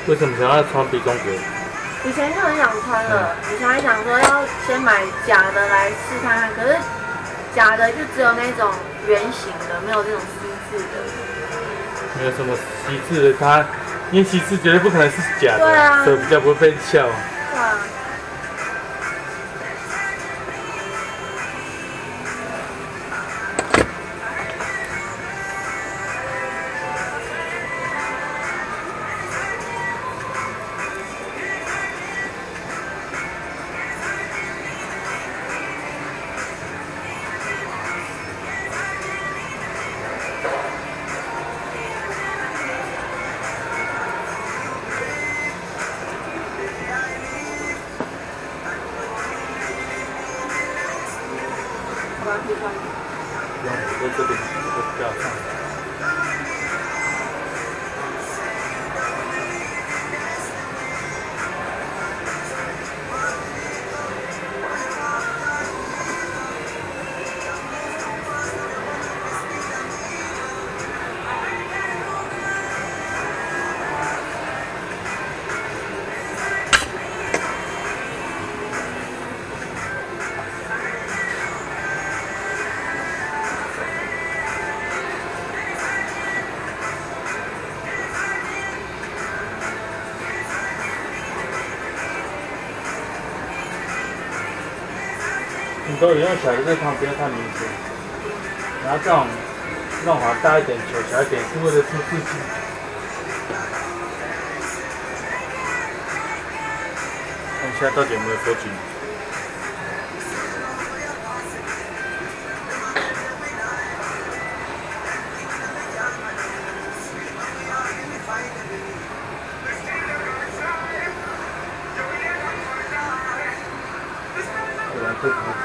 为什么想要穿比中格？ 以前就很想穿了，以前还想说要先买假的来试看看，可是假的就只有那种圆形的，没有这种细致的。 没有什么细致的，它因为细致绝对不可能是假的， 对啊， 所以比较不会被笑。 对啊。 我这边比较上。你都用小的这汤不要太明显，然后这种弄好大一点、球小一点，是为了出刺激。看一下到底有没有收紧。这汤底。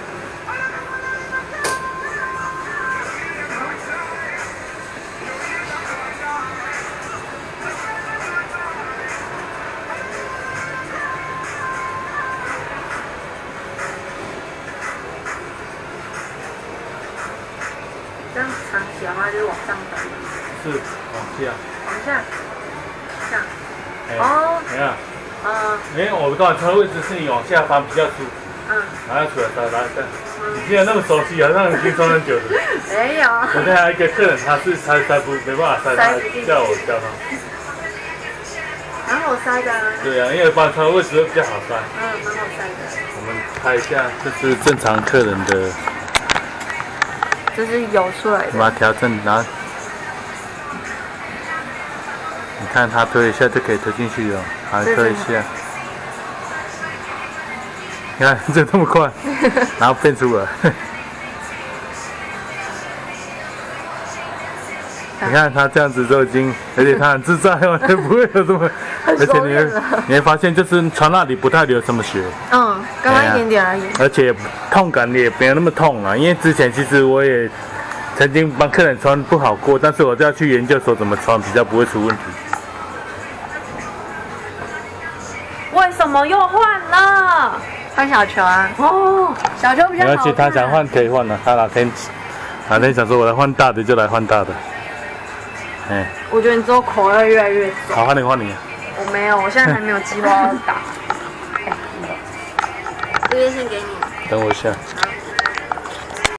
这样长期的话就是往上翻。 是往下。 往下。这样。 哦。没有。因为我不知道它的位置是你往下翻比较舒服。然后出来来这样。你竟然那么熟悉，好像已经装很久了。 没有。 昨天还有一个客人，他塞不没办法塞，他叫我教他。 蛮好塞的啊。对啊，因为把它的位置会比较好塞。 蛮好塞的。 我们拍一下，这是正常客人的。 这是油出来的。 把它调正，然后你看它推一下就可以推进去了，还推一下。你看这么快，然后变出了。你看他这样子都已经，而且他很自在哦，也不会有什么，而且你会发现就是穿那里不太流什么血。 刚刚一点点而已。 而且痛感也没有那么痛了，因为之前其实我也曾经帮客人穿不好过，但是我就要去研究说怎么穿比较不会出问题。 为什么又换了？换小球啊！哦，小球比较好看。 而且他想换可以换了，他哪天想说我来换大的就来换大的。 我觉得你之后口味越来越重。 好，换你。 我没有，我现在还没有计划要打。这边先给你。 等我一下。 好。